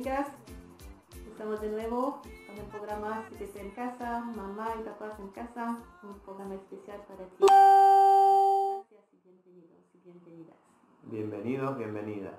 amigas, estamos de nuevo con el programa CTP en casa, mamá y papás en casa, un programa especial para ti. Gracias y bienvenidos y bienvenidas. Bienvenidos, bienvenidas.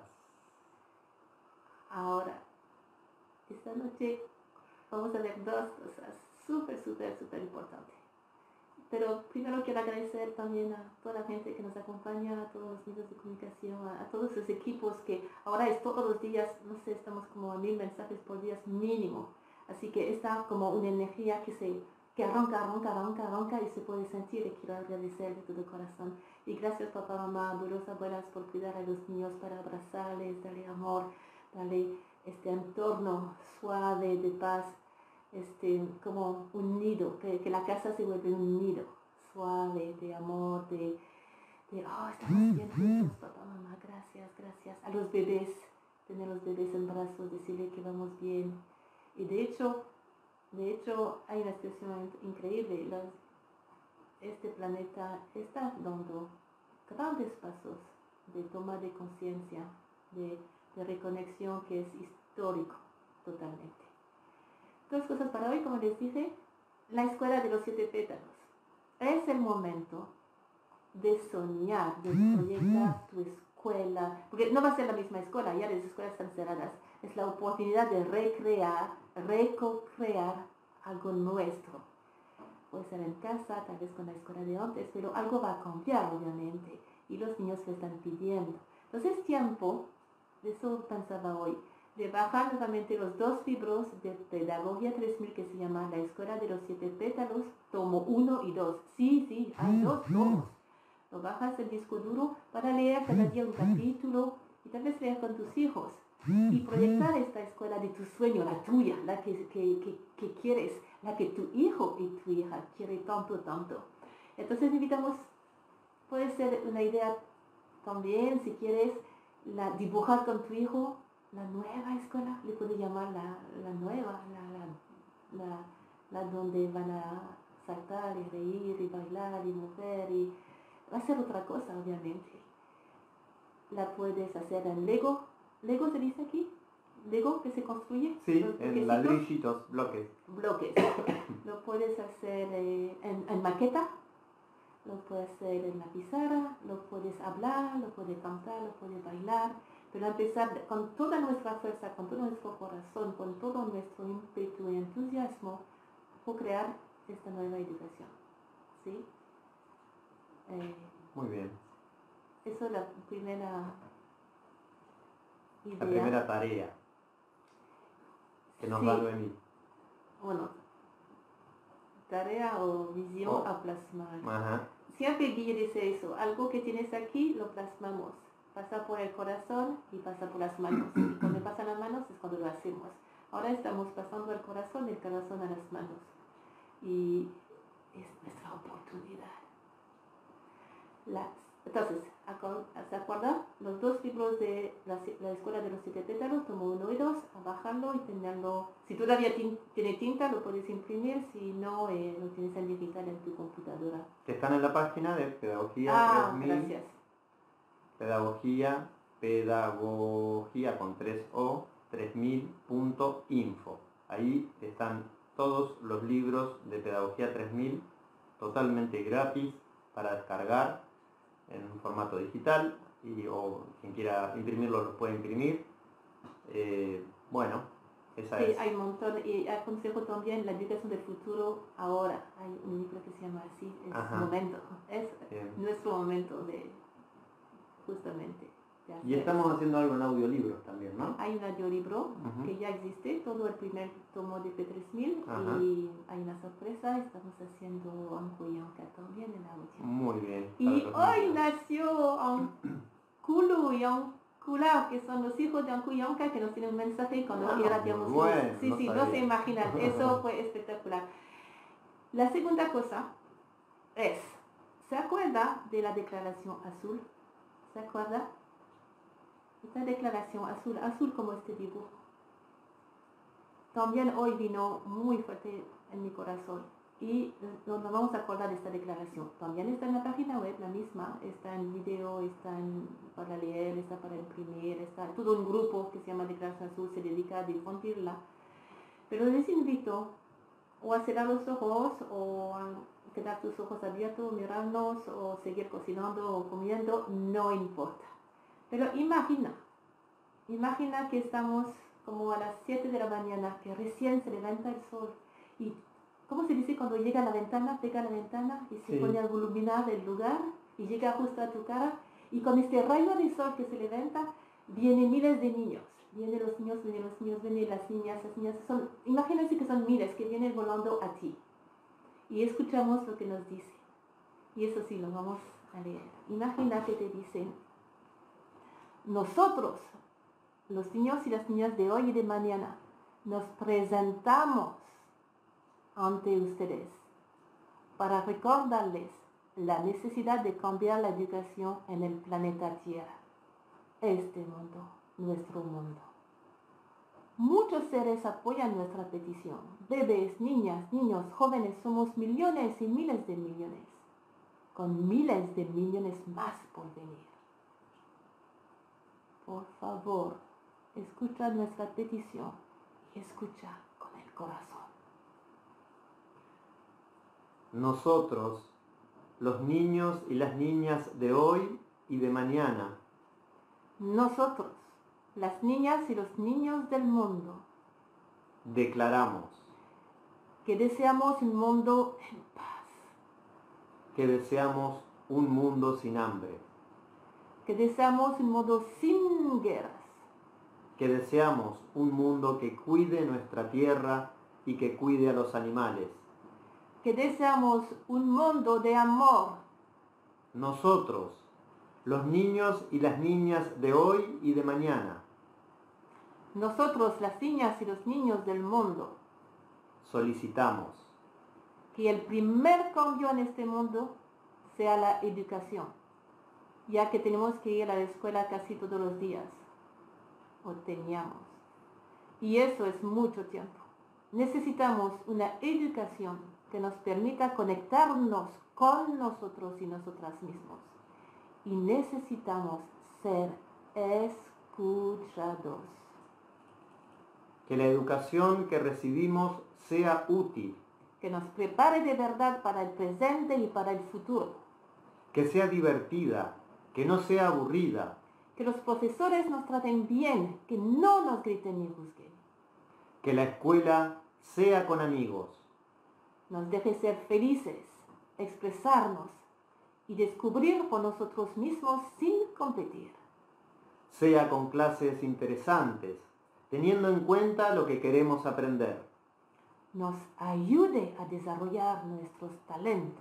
Ahora, esta noche vamos a ver dos cosas súper importantes. Pero primero quiero agradecer también a toda la gente que nos acompaña, a todos los medios de comunicación, a todos los equipos que ahora es todos los días, no sé, estamos como a 1000 mensajes por día mínimo. Así que está como una energía que arranca y se puede sentir, y quiero agradecer de todo corazón. Y gracias papá, mamá, abuelos, abuelas por cuidar a los niños, para abrazarles, darle amor, darle este entorno suave, de paz. Como un nido, que la casa se vuelve un nido suave, de amor, estamos bien juntos, papá, mamá, gracias. A los bebés, tener los bebés en brazos, decirle que vamos bien. Y de hecho hay una situación increíble. Este planeta está dando grandes pasos de toma de conciencia, de reconexión, que es histórico totalmente. Dos cosas para hoy, como les dije, la escuela de los 7 pétalos. Es el momento de soñar, de proyectar tu escuela, porque no va a ser la misma escuela, ya las escuelas están cerradas. Es la oportunidad de recrear algo nuestro. Puede ser en casa, tal vez con la escuela de antes, pero algo va a cambiar, obviamente, y los niños lo están pidiendo. Entonces es tiempo, de eso pensaba hoy, de bajar nuevamente los 2 libros de Pedagogía 3000 que se llama La Escuela de los 7 pétalos, tomo 1 y 2. Sí, hay 2 tomos. Lo bajas el disco duro para leer cada día un capítulo y tal vez leer con tus hijos y proyectar esta escuela de tu sueño, la tuya, la que quieres, la que tu hijo y tu hija quieren tanto. Entonces invitamos, puede ser una idea también, si quieres, dibujar con tu hijo la nueva escuela, le puede llamar la nueva, la donde van a saltar y reír y bailar y mover, y va a ser otra cosa, obviamente. La puedes hacer en Lego se dice aquí, Lego que se construye. Sí, en ladrillitos, bloques. Lo puedes hacer en maqueta, lo puedes hacer en la pizarra, lo puedes hablar, lo puedes cantar, lo puedes bailar. Pero empezar con toda nuestra fuerza, con todo nuestro corazón, con todo nuestro ímpetu y entusiasmo, por crear esta nueva educación. ¿Sí? Muy bien. Eso es la primera idea. La primera tarea que nos va a venir. Bueno, tarea o visión a plasmar. Ajá. Siempre Guille dice eso, algo que tienes aquí lo plasmamos. Pasa por el corazón y pasa por las manos. Y cuando pasan las manos es cuando lo hacemos. Ahora estamos pasando el corazón a las manos. Y es nuestra oportunidad. Entonces, ¿se acuerdan? Los 2 libros de la Escuela de los 7 pétalos, tomo 1 y 2, a bajarlo y tenerlo. Si todavía tiene tinta, lo puedes imprimir. Si no, lo tienes en digital en tu computadora. Que están en la página de Pedagogía 3000. Gracias. Pedagogía con 3O, 3000.info. Ahí están todos los libros de Pedagogía 3000 totalmente gratis para descargar en un formato digital, o quien quiera imprimirlo los puede imprimir. Esa es. Hay un montón, y aconsejo también La Educación del Futuro ahora. Hay un libro que se llama así, es nuestro momento de justamente. Y estamos haciendo algo en audiolibros también, ¿no? Hay un audiolibro que ya existe, todo el primer tomo de P3000, y hay una sorpresa, estamos haciendo Anku y Anka también en audio. Muy bien. Y hoy nació Ankulu y Ankula, que son los hijos de Anku y Anka, que nos tienen un mensaje cuando irradiamos. No se imaginan, eso fue espectacular. La segunda cosa es, ¿se acuerda de la declaración azul? ¿Se acuerda? Esta declaración azul como este dibujo. También hoy vino muy fuerte en mi corazón. y nos vamos a acordar de esta declaración. También está en la página web, la misma, está en video, para leer, está para imprimir, está todo un grupo que se llama Declaración Azul, se dedica a difundirla. Pero les invito o a cerrar los ojos o a quedar tus ojos abiertos, mirarnos o seguir cocinando o comiendo, no importa. Pero imagina que estamos como a las 7 de la mañana, que recién se levanta el sol y, ¿cómo se dice cuando llega a la ventana? Pega a la ventana y se pone a iluminar el lugar y llega justo a tu cara y con este rayo de sol que se levanta, vienen miles de niños. Vienen los niños, vienen las niñas, imagínense que son miles que vienen volando a ti. Y escuchamos lo que nos dice. Y eso sí, lo vamos a leer. Imagina que te dicen, nosotros, los niños y las niñas de hoy y de mañana, nos presentamos ante ustedes para recordarles la necesidad de cambiar la educación en el planeta Tierra, este mundo, nuestro mundo. Muchos seres apoyan nuestra petición. Bebés, niñas, niños, jóvenes, somos millones y miles de millones, con miles de millones más por venir. Por favor, escucha nuestra petición y escucha con el corazón. Nosotros, los niños y las niñas de hoy y de mañana. Nosotros, las niñas y los niños del mundo. Declaramos que deseamos un mundo en paz. Que deseamos un mundo sin hambre. Que deseamos un mundo sin guerras. Que deseamos un mundo que cuide nuestra tierra y que cuide a los animales. Que deseamos un mundo de amor. Nosotros, los niños y las niñas de hoy y de mañana. Nosotros, las niñas y los niños del mundo. Solicitamos que el primer cambio en este mundo sea la educación, ya que tenemos que ir a la escuela casi todos los días, o teníamos, y eso es mucho tiempo. Necesitamos una educación que nos permita conectarnos con nosotros y nosotras mismos, y necesitamos ser escuchados. Que la educación que recibimos sea útil. Que nos prepare de verdad para el presente y para el futuro. Que sea divertida, que no sea aburrida. Que los profesores nos traten bien, que no nos griten ni juzguen. Que la escuela sea con amigos. Nos deje ser felices, expresarnos y descubrir por nosotros mismos sin competir. Sea con clases interesantes, teniendo en cuenta lo que queremos aprender. Nos ayude a desarrollar nuestros talentos.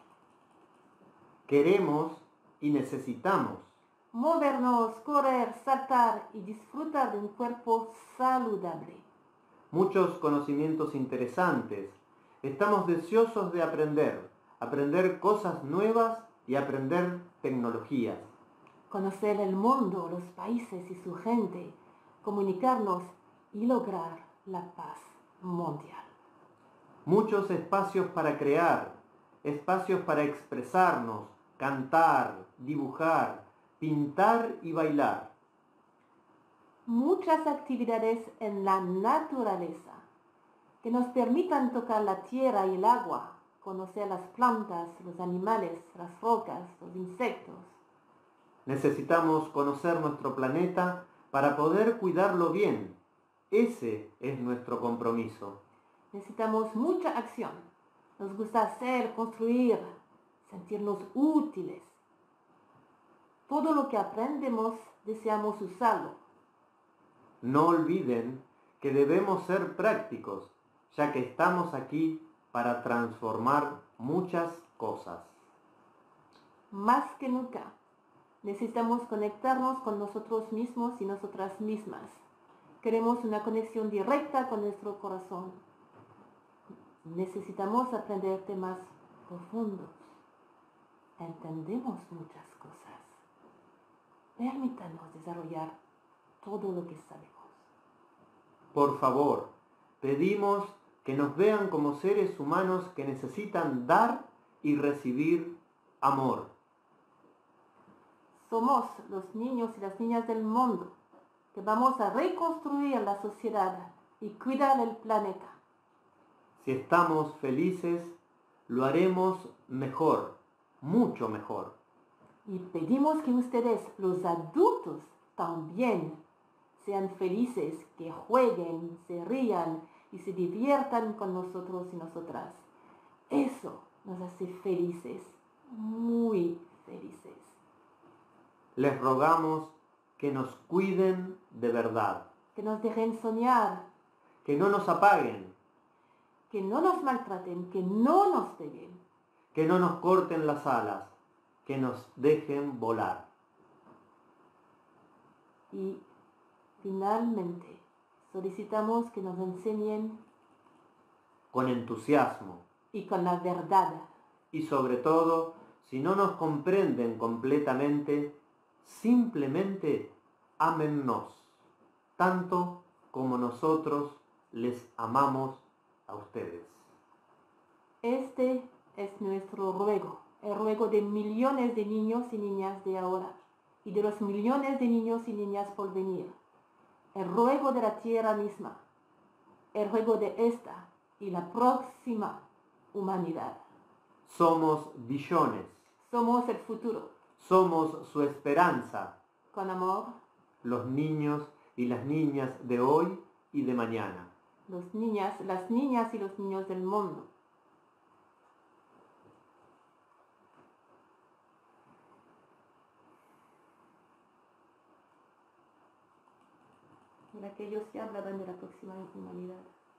Queremos y necesitamos movernos, correr, saltar y disfrutar de un cuerpo saludable. Muchos conocimientos interesantes. Estamos deseosos de aprender cosas nuevas y aprender tecnologías. Conocer el mundo, los países y su gente, comunicarnos y lograr la paz mundial. Muchos espacios para crear, espacios para expresarnos, cantar, dibujar, pintar y bailar. Muchas actividades en la naturaleza que nos permitan tocar la tierra y el agua, conocer las plantas, los animales, las rocas, los insectos. Necesitamos conocer nuestro planeta para poder cuidarlo bien. Ese es nuestro compromiso. Necesitamos mucha acción. Nos gusta hacer, construir, sentirnos útiles. Todo lo que aprendemos deseamos usarlo. No olviden que debemos ser prácticos, ya que estamos aquí para transformar muchas cosas. Más que nunca, necesitamos conectarnos con nosotros mismos y nosotras mismas. Queremos una conexión directa con nuestro corazón. Necesitamos aprender temas profundos. Entendemos muchas cosas. Permítanos desarrollar todo lo que sabemos. Por favor, pedimos que nos vean como seres humanos que necesitan dar y recibir amor. Somos los niños y las niñas del mundo que vamos a reconstruir la sociedad y cuidar el planeta. Si estamos felices, lo haremos mejor, mucho mejor. Y pedimos que ustedes, los adultos, también sean felices, que jueguen, se rían y se diviertan con nosotros y nosotras. Eso nos hace felices, muy felices. Les rogamos que nos cuiden de verdad, Que nos dejen soñar, que no nos apaguen, que no nos maltraten, que no nos peguen. que no nos corten las alas, que nos dejen volar. Y finalmente solicitamos que nos enseñen Con entusiasmo y con la verdad. y sobre todo, si no nos comprenden completamente, simplemente ámennos, tanto como nosotros les amamos a ustedes. Este es nuestro ruego, el ruego de millones de niños y niñas de ahora y de los millones de niños y niñas por venir. El ruego de la tierra misma, el ruego de esta y la próxima humanidad. Somos billones, Somos el futuro. somos su esperanza, Con amor, los niños y las niñas de hoy y de mañana. las niñas y los niños del mundo. Mira que ellos ya hablaban de la próxima humanidad.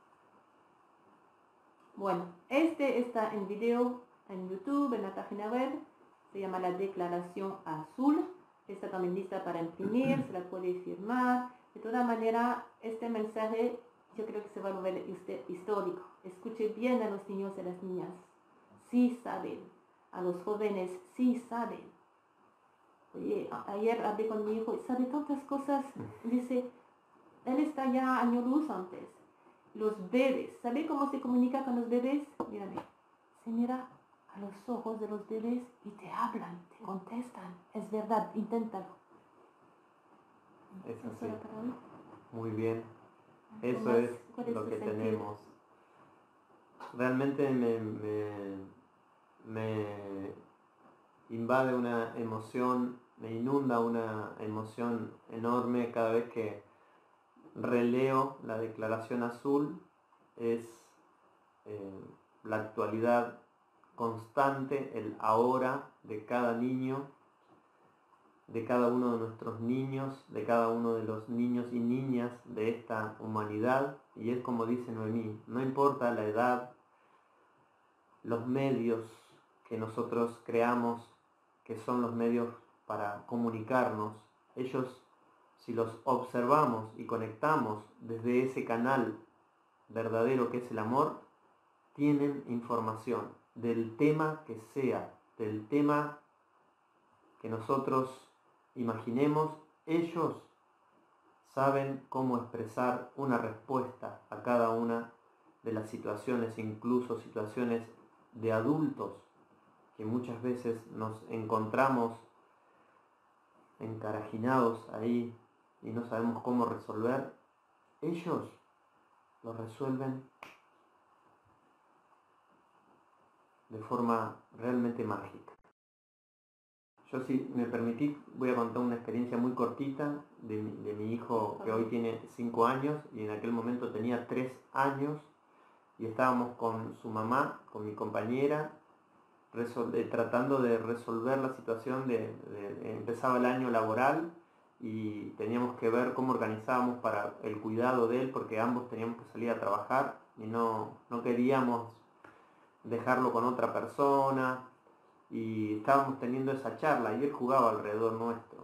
Bueno, este está en video en YouTube, en la página web. Se llama La Declaración Azul. Está también lista para imprimir, se la puede firmar. De toda manera, este mensaje yo creo que se va a volver histórico. Escuche bien a los niños y a las niñas. Sí saben. A los jóvenes sí saben. Oye, ayer hablé con mi hijo y sabe tantas cosas. Dice, él está ya año luz antes. Los bebés, ¿sabe cómo se comunica con los bebés? Mírame, se mira a los ojos de los bebés y te hablan, te contestan. Es verdad, inténtalo. Es ¿Eso así. era para hoy? Muy bien. Eso ¿Cuál es es lo tu que sentido? tenemos. Realmente me invade una emoción, me inunda una emoción enorme cada vez que releo la Declaración Azul. Es la actualidad constante, el ahora de cada niño, de cada uno de nuestros niños, de cada uno de los niños y niñas de esta humanidad. Y es como dice Noemí, no importa la edad, los medios que nosotros creamos, que son los medios para comunicarnos, ellos, si los observamos y conectamos desde ese canal verdadero que es el amor, tienen información del tema que sea, del tema que nosotros imaginemos. Ellos saben cómo expresar una respuesta a cada una de las situaciones, incluso situaciones de adultos que muchas veces nos encontramos encarajinados ahí y no sabemos cómo resolver. Ellos lo resuelven de forma realmente mágica. Yo, si me permitís, voy a contar una experiencia muy cortita de mi hijo, que hoy tiene 5 años y en aquel momento tenía 3 años, y estábamos con su mamá, con mi compañera, tratando de resolver la situación empezaba el año laboral y teníamos que ver cómo organizábamos para el cuidado de él, porque ambos teníamos que salir a trabajar y no queríamos dejarlo con otra persona, y estábamos teniendo esa charla y él jugaba alrededor nuestro.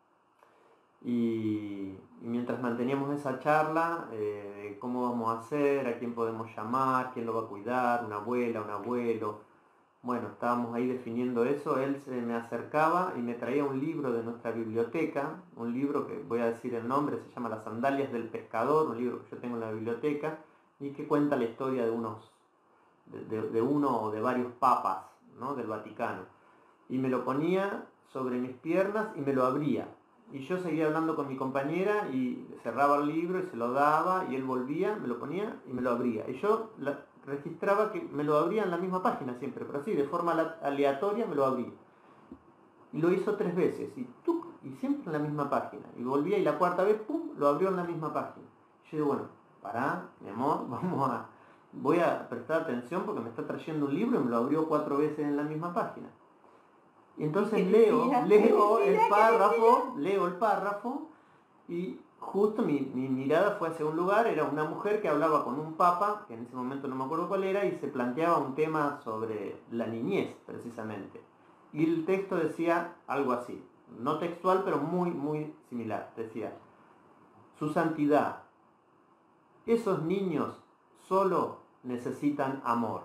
Y mientras manteníamos esa charla, cómo vamos a hacer, a quién podemos llamar, quién lo va a cuidar, una abuela, un abuelo. Bueno, estábamos ahí definiendo eso. Él se me acercaba y me traía un libro de nuestra biblioteca, un libro que voy a decir el nombre, se llama Las Sandalias del Pescador, un libro que yo tengo en la biblioteca, y que cuenta la historia de uno o de varios papas, ¿no? Del Vaticano. Y me lo ponía sobre mis piernas y me lo abría. Y yo seguía hablando con mi compañera y cerraba el libro y se lo daba y él volvía, me lo ponía y me lo abría. Y yo registraba que me lo abría en la misma página siempre, pero así, de forma aleatoria me lo abría. Y lo hizo 3 veces y siempre en la misma página. Y volvía y la 4ª vez, ¡pum!, lo abrió en la misma página. Yo digo, bueno, pará, mi amor, voy a prestar atención porque me está trayendo un libro y me lo abrió 4 veces en la misma página. Y entonces leo el párrafo y justo mi mirada fue hacia un lugar, era una mujer que hablaba con un papa, que en ese momento no me acuerdo cuál era, y se planteaba un tema sobre la niñez, precisamente. Y el texto decía algo así, no textual, pero muy, muy similar. Decía, su santidad, esos niños solo necesitan amor.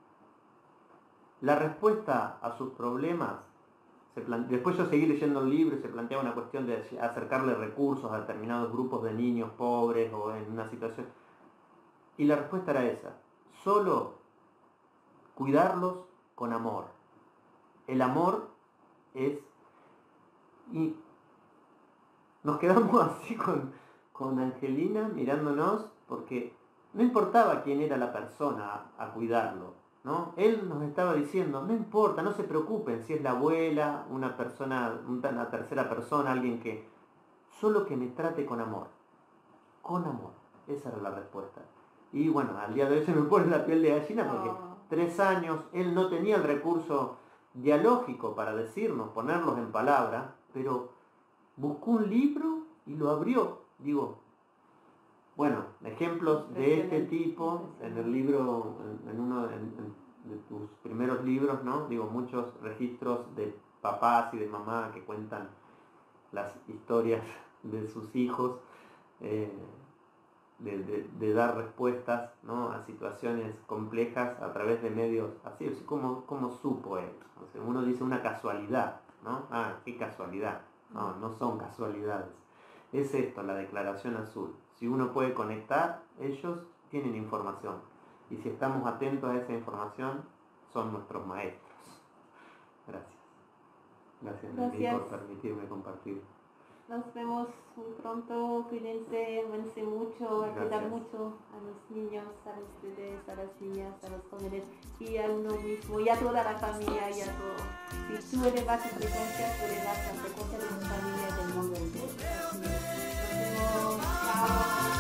La respuesta a sus problemas, después yo seguí leyendo el libro y se planteaba una cuestión de acercarle recursos a determinados grupos de niños pobres o en una situación. Y la respuesta era esa, solo cuidarlos con amor. El amor es... Y nos quedamos así con Angelina mirándonos porque no importaba quién era la persona a cuidarlo, ¿no? Él nos estaba diciendo, no importa, no se preocupen si es la abuela, una persona, una tercera persona, alguien que... Solo que me trate con amor. Con amor. Esa era la respuesta. Y bueno, al día de hoy se me pone la piel de gallina porque 3 años, él no tenía el recurso dialógico para decirnos, ponerlos en palabra, pero buscó un libro y lo abrió. Digo, bueno, ejemplos de este tipo en el libro, en uno de tus primeros libros, ¿no? Digo, muchos registros de papás y de mamá que cuentan las historias de sus hijos, de dar respuestas, ¿no?, a situaciones complejas a través de medios así como supo él. O sea, uno dice una casualidad, ¿no? Ah, qué casualidad. No, no son casualidades. Es esto, la declaración azul. Si uno puede conectar, ellos tienen información. Y si estamos atentos a esa información, son nuestros maestros. Gracias. Gracias, Nelly, por permitirme compartir. Nos vemos muy pronto, cuídense, aménse mucho, cuidar mucho a los niños, a los bebés, a las niñas, a los jóvenes y a uno mismo y a toda la familia y a todo. Si tú elevas tu frecuencia, tú elevas la frecuencia de tu familia y del mundo entero. Nos vemos, chao.